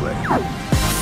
Play.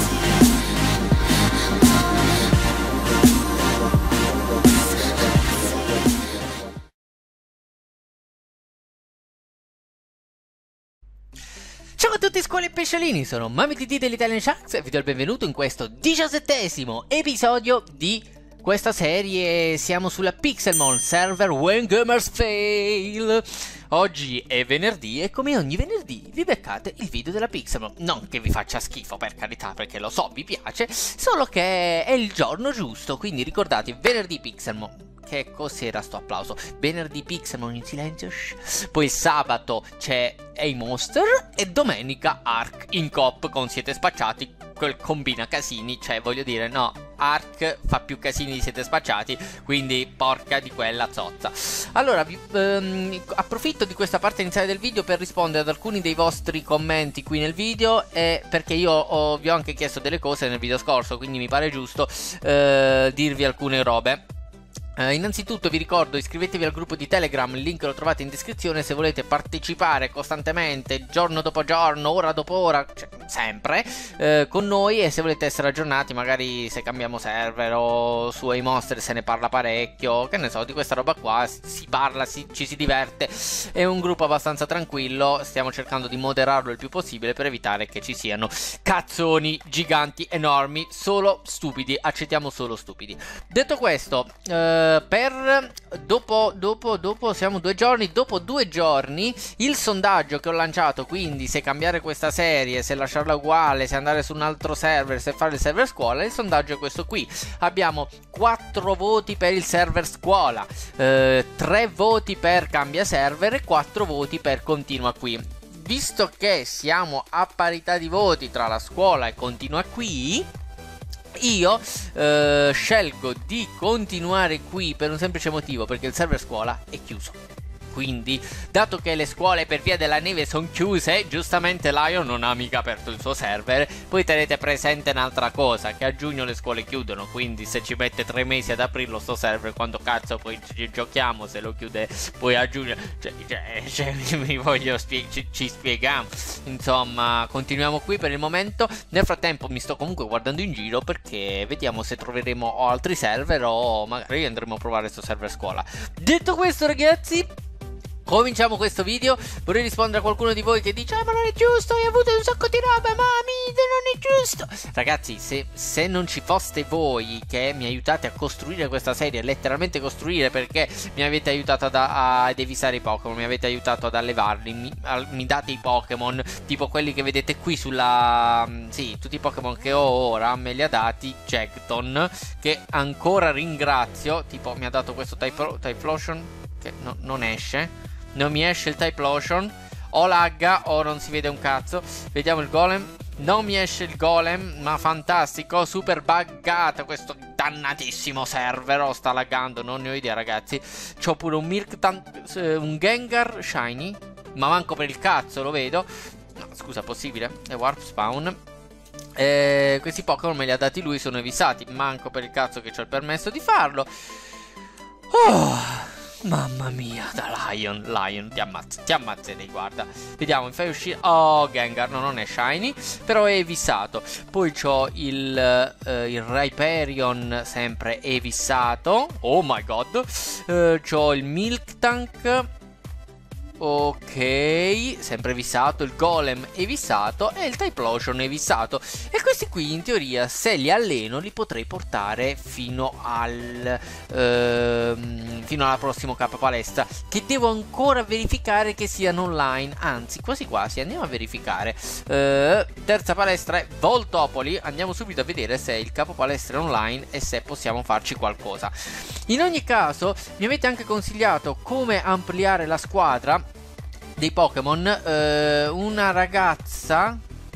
Ciao a tutti squali e pesciolini, sono MamiDD dell'Italian Sharks e vi do il benvenuto in questo 17° episodio di questa serie. Siamo sulla Pixelmon server When Gamers Fail. Oggi è venerdì e come ogni venerdì vi beccate il video della Pixelmon. Non che vi faccia schifo, per carità, perché lo so, vi piace, solo che è il giorno giusto, quindi ricordate, venerdì Pixelmon. Che cos'era sto applauso? Venerdì Pixelmon in silenzio. Poi il sabato c'è A-Monster e domenica Ark in coop con Siete Spacciati. Quel combina casini, cioè voglio dire, no, Ark fa più casini di Siete Spacciati, quindi porca di quella zozza. Allora, approfitto di questa parte iniziale del video per rispondere ad alcuni dei vostri commenti qui nel video, perché io vi ho anche chiesto delle cose nel video scorso, quindi mi pare giusto dirvi alcune robe. Innanzitutto vi ricordo, iscrivetevi al gruppo di Telegram, il link lo trovate in descrizione se volete partecipare costantemente, giorno dopo giorno, ora dopo ora, cioè sempre, con noi, e se volete essere aggiornati, magari se cambiamo server o su A-Monster se ne parla parecchio, che ne so, di questa roba qua, si parla, ci si diverte, è un gruppo abbastanza tranquillo, stiamo cercando di moderarlo il più possibile per evitare che ci siano cazzoni giganti, enormi, solo stupidi, accettiamo solo stupidi. Detto questo, dopo siamo 2 giorni, dopo 2 giorni il sondaggio che ho lanciato, quindi se cambiare questa serie, se lasciarla uguale, se andare su un altro server, se fare il server scuola, il sondaggio è questo qui. Abbiamo 4 voti per il server scuola, 3 voti per cambia server e 4 voti per continua qui. Visto che siamo a parità di voti tra la scuola e continua qui, io scelgo di continuare qui per un semplice motivo, perché il server scuola è chiuso. Quindi, dato che le scuole per via della neve sono chiuse, giustamente Lion non ha mica aperto il suo server. Poi tenete presente un'altra cosa, che a giugno le scuole chiudono, quindi se ci mette 3 mesi ad aprirlo sto server, quando cazzo poi ci giochiamo se lo chiude poi a giugno? Mi voglio ci spieghiamo. Insomma, continuiamo qui per il momento. Nel frattempo mi sto comunque guardando in giro, perché vediamo se troveremo altri server o magari andremo a provare sto server scuola. Detto questo, ragazzi, cominciamo questo video. Vorrei rispondere a qualcuno di voi che dice: ma non è giusto, hai avuto un sacco di roba, mami, non è giusto. Ragazzi, se non ci foste voi che mi aiutate a costruire questa serie, letteralmente costruire, perché mi avete aiutato a devisare i Pokémon, mi avete aiutato ad allevarli, mi date i Pokémon, tipo quelli che vedete qui sulla... sì, tutti i Pokémon che ho ora me li ha dati Jackton, che ancora ringrazio. Tipo mi ha dato questo Typhlosion che non esce. Non mi esce il Typhlosion, o lagga o non si vede un cazzo. Vediamo il Golem. Non mi esce il Golem, ma fantastico, super buggato questo dannatissimo server. Oh, sta laggando, non ne ho idea, ragazzi. C'ho pure un un Gengar Shiny, ma manco per il cazzo lo vedo. No, scusa, possibile? È Warp Spawn. Questi Pokémon me li ha dati lui, sono evissati. Manco per il cazzo che c'ho il permesso di farlo. Oh, mamma mia, da Lion, ti ammazzerei, guarda. Vediamo, mi fai uscire... Oh, Gengar, no, non è shiny, però è evissato. Poi c'ho il Rhyperion, sempre evissato. Oh my god. C'ho il Miltank, ok, sempre evissato. Il Golem evissato e il Typhlosion evissato. E questi qui in teoria, se li alleno, li potrei portare fino al fino alla prossima K palestra, che devo ancora verificare che siano online. Anzi, quasi quasi andiamo a verificare. Terza palestra è Voltopoli. Andiamo subito a vedere se il capo palestra è online e se possiamo farci qualcosa. In ogni caso, mi avete anche consigliato come ampliare la squadra dei Pokémon. Una ragazza,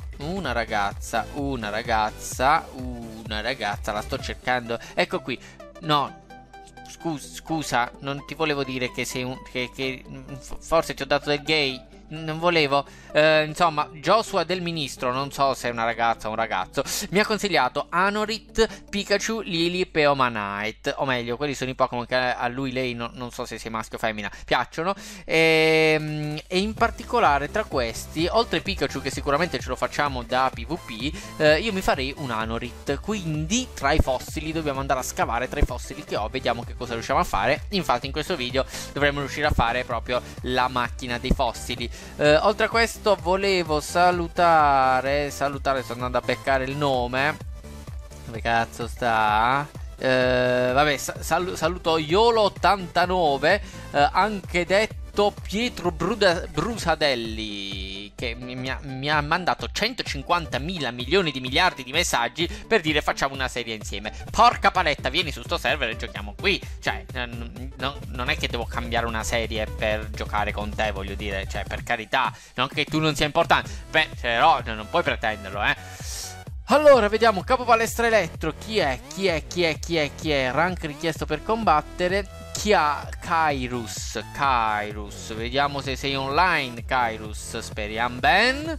la sto cercando. Ecco qui. No, scusa, non ti volevo dire che sei che forse ti ho dato del gay. non volevo. Insomma, Joshua del ministro, non so se è una ragazza o un ragazzo, mi ha consigliato Anorit, Pikachu, Lilip e Omanite. O meglio, quelli sono i Pokémon che a lui, lei, non so se sia maschio o femmina, piacciono. E in particolare tra questi, oltre Pikachu, che sicuramente ce lo facciamo da PvP, io mi farei un Anorit. Quindi tra i fossili dobbiamo andare a scavare tra i fossili che ho, vediamo che cosa riusciamo a fare. Infatti in questo video dovremmo riuscire a fare proprio la macchina dei fossili. Oltre a questo volevo salutare, sto andando a beccare il nome, dove cazzo sta? Vabbè, saluto Yolo89, anche detto Pietro Brusadelli, che mi ha mandato 150.000 milioni di miliardi di messaggi per dire facciamo una serie insieme. Porca paletta, vieni su sto server e giochiamo qui. Cioè, non è che devo cambiare una serie per giocare con te, voglio dire. Cioè, per carità, non che tu non sia importante. Beh, però non puoi pretenderlo, Allora, vediamo, capo palestra elettro, chi è? Rank richiesto per combattere. Kyrus, vediamo se sei online, Kyrus, speriamo ben.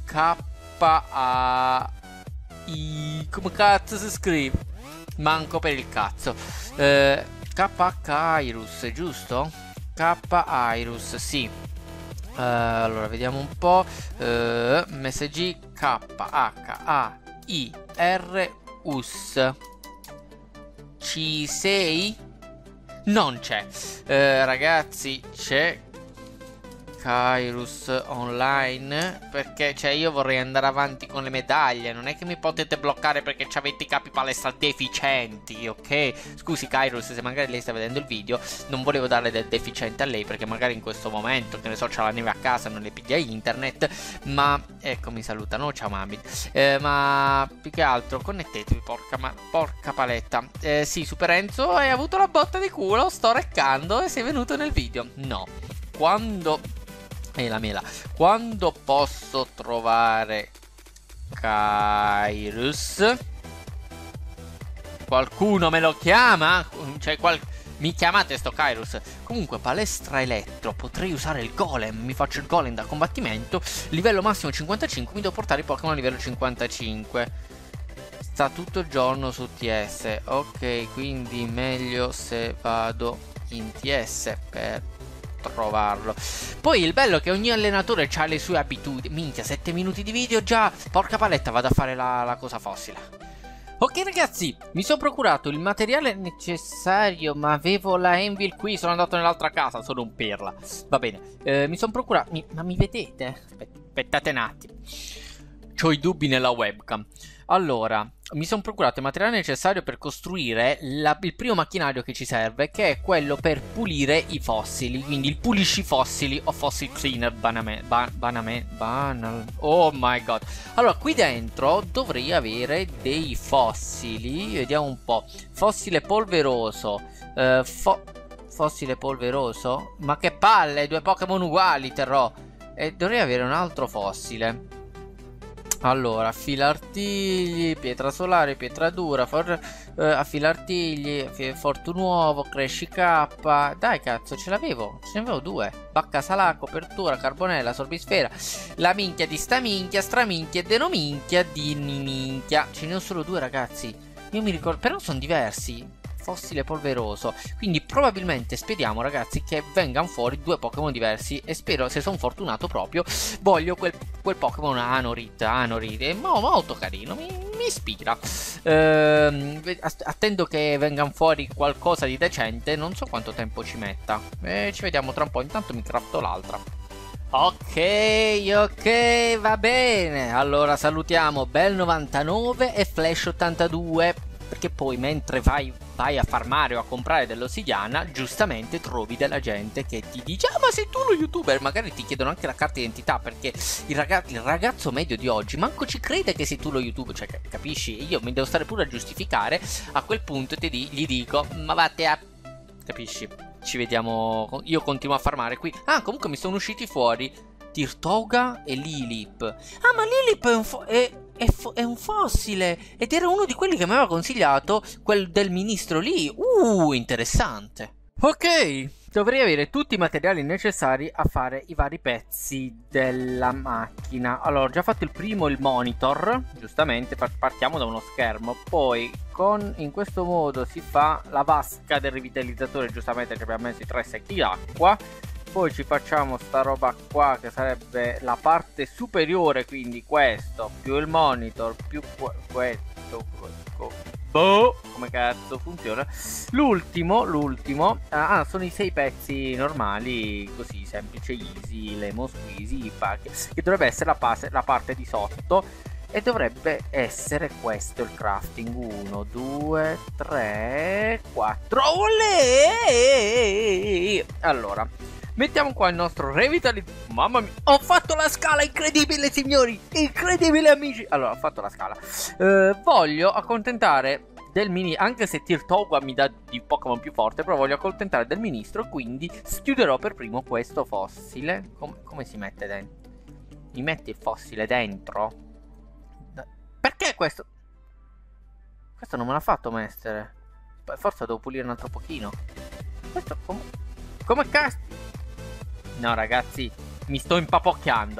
K-A-I, come cazzo si scrive? Manco per il cazzo. Kyrus, giusto? Kyrus, sì. Allora, vediamo un po'. MSG K-H-A-I-R-U-S. Ci sei? Non c'è. Ragazzi, c'è Kyrus online, perché cioè io vorrei andare avanti con le medaglie. Non è che mi potete bloccare perché avete i capi palestra deficienti, ok? Scusi Kyrus, se magari lei sta vedendo il video, non volevo darle del deficiente a lei, perché magari in questo momento, che ne so, c'ha la neve a casa, non le piglia internet. Ma ecco, mi salutano, ciao mami. Ma più che altro connettetevi, porca paletta. Sì, Super Enzo, hai avuto la botta di culo, sto reccando e sei venuto nel video. No, quando la mela. Quando posso trovare Kyrus? Qualcuno me lo chiama? Cioè, mi chiamate sto Kyrus? Comunque, palestra elettro. Potrei usare il golem. Mi faccio il golem da combattimento. Livello massimo 55. Mi devo portare i Pokémon a livello 55. Sta tutto il giorno su TS. Ok, quindi meglio se vado in TS per trovarlo. Poi il bello è che ogni allenatore ha le sue abitudini. Minchia, 7 minuti di video già. Porca paletta, vado a fare la cosa fossile. Ok ragazzi, mi sono procurato il materiale necessario, ma avevo la Anvil qui, sono andato nell'altra casa, sono un perla. Va bene, mi sono procurato... Ma mi vedete? Aspettate un attimo. C'ho i dubbi nella webcam. Allora, mi sono procurato il materiale necessario per costruire il primo macchinario che ci serve, che è quello per pulire i fossili. Quindi il pulisci fossili o fossil cleaner oh my god. Allora, qui dentro dovrei avere dei fossili. Vediamo un po'. Fossile polveroso. Fossile polveroso? Ma che palle, due Pokémon uguali terrò. E dovrei avere un altro fossile. Allora, affilartigli, pietra solare, pietra dura, affilartigli, fortunuovo, cresci K. Dai cazzo, ce ne avevo due. Bacca salà, copertura, carbonella, sorbisfera. La minchia di sta minchia, straminchia e denominchia di minchia. Ce ne ho solo due ragazzi. Io mi ricordo, però sono diversi. Fossile polveroso. Quindi probabilmente speriamo ragazzi che vengano fuori due Pokémon diversi. E spero, se sono fortunato proprio, voglio quel Pokémon Anorit. È molto carino, mi ispira. Attendo che vengano fuori qualcosa di decente. Non so quanto tempo ci metta. Ci vediamo tra un po'. Intanto mi crafto l'altra. Ok, va bene. Allora salutiamo Bell99 e Flash82, perché poi mentre vai a farmare o a comprare dell'ossidiana, giustamente trovi della gente che ti dice: ah, ma sei tu lo youtuber? Magari ti chiedono anche la carta d'identità, perché il ragazzo medio di oggi manco ci crede che sei tu lo youtuber. Cioè, capisci? Io mi devo stare pure a giustificare. A quel punto gli dico: ma vate a... Capisci? Ci vediamo. Io continuo a farmare qui. Ah, comunque mi sono usciti fuori Tirtoga e Lilip. Ah, ma Lilip è un fossile. Ed era uno di quelli che mi aveva consigliato quel del ministro lì. Interessante. Ok, dovrei avere tutti i materiali necessari a fare i vari pezzi della macchina. Allora, ho già fatto il primo, il monitor, giustamente, partiamo da uno schermo, poi in questo modo si fa la vasca del rivitalizzatore, giustamente ci abbiamo messo i 3 secchi d'acqua. Poi ci facciamo sta roba qua che sarebbe la parte superiore, quindi questo, più il monitor, più questo, boh, come cazzo funziona. L'ultimo, sono i 6 pezzi normali, così, semplice, easy, lemon squeezy, che dovrebbe essere la parte di sotto. E dovrebbe essere questo il crafting. 1, 2, 3, 4. Olè! Allora, mettiamo qua il nostro revitalizzatore. Mamma mia, ho fatto la scala, incredibile signori, incredibile amici. Allora, ho fatto la scala. Voglio accontentare del mini, anche se Tirtogua mi dà di Pokémon più forte, però voglio accontentare del ministro, quindi schiuderò per primo questo fossile. Come si mette dentro? Mi metti il fossile dentro? Perché questo? Questo non me l'ha fatto mettere. Forse devo pulire un altro pochino. Questo come cazzo? No ragazzi, mi sto impapocchiando.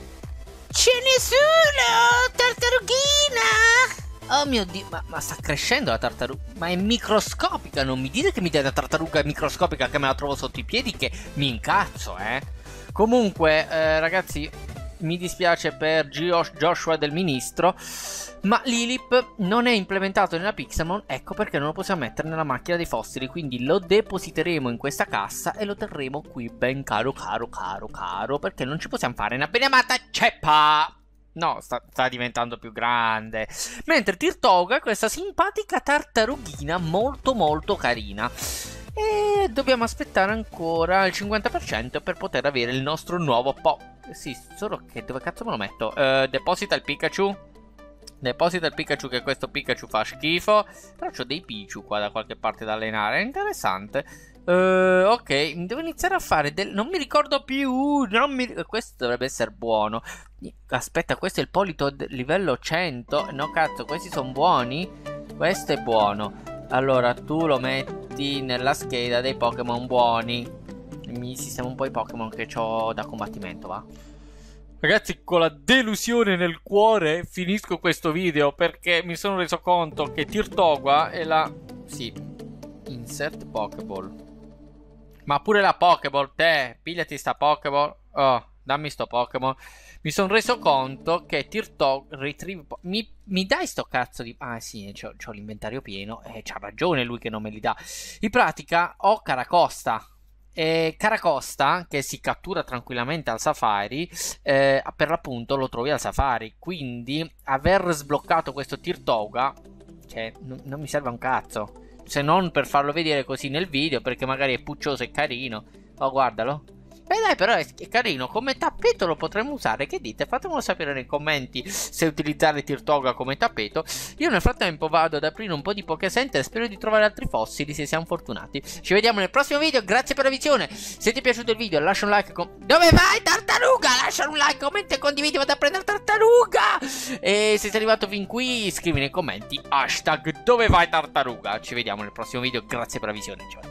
Ce n'è solo, tartarughina! Oh mio Dio, ma sta crescendo la tartaruga. Ma è microscopica, non mi dite che mi date la tartaruga microscopica che me la trovo sotto i piedi, che mi incazzo, Comunque, ragazzi, mi dispiace per Joshua del ministro, ma Lilip non è implementato nella Pixelmon, ecco perché non lo possiamo mettere nella macchina dei fossili, quindi lo depositeremo in questa cassa e lo terremo qui ben caro, perché non ci possiamo fare una beneamata ceppa. No, sta diventando più grande. Mentre Tirtoga è questa simpatica tartarughina molto carina. E dobbiamo aspettare ancora il 50% per poter avere il nostro nuovo Sì, solo che dove cazzo me lo metto? Deposita il Pikachu. Deposita il Pikachu, che questo Pikachu fa schifo. Però c'ho dei Pichu qua da qualche parte da allenare. È interessante. Ok, devo iniziare a fare non mi ricordo più. Questo dovrebbe essere buono. Aspetta, questo è il Polito livello 100. No cazzo, questi sono buoni. Questo è buono. Allora, tu lo metti nella scheda dei Pokémon buoni. Mi sistema un po' i Pokémon che ho da combattimento, va? Ragazzi, con la delusione nel cuore finisco questo video, perché mi sono reso conto che Tirtogua è la... Sì, insert Pokéball. Ma pure la Pokéball, te, pigliati sta Pokéball. Oh, dammi sto Pokémon. Mi sono reso conto che Tirtogua retrieve... Mi dai sto cazzo di... Ah sì, c'ho l'inventario pieno. C'ha ragione lui che non me li dà. In pratica ho Caracosta. Caracosta, che si cattura tranquillamente al Safari, per l'appunto lo trovi al Safari. Quindi aver sbloccato questo Tirtogua, cioè, non mi serve a un cazzo, se non per farlo vedere così nel video, perché magari è puccioso e carino. Oh, guardalo. Beh dai, però è carino, come tappeto lo potremmo usare, che dite? Fatemelo sapere nei commenti se utilizzare Tirtogua come tappeto. Io nel frattempo vado ad aprire un po' di Pokécenter e spero di trovare altri fossili, se siamo fortunati. Ci vediamo nel prossimo video, grazie per la visione. Se ti è piaciuto il video lascia un like. Dove vai tartaruga? Lascia un like, commenta e condividi, vado a prendere tartaruga. E se sei arrivato fin qui scrivi nei commenti hashtag dove vai tartaruga. Ci vediamo nel prossimo video, grazie per la visione, ciao.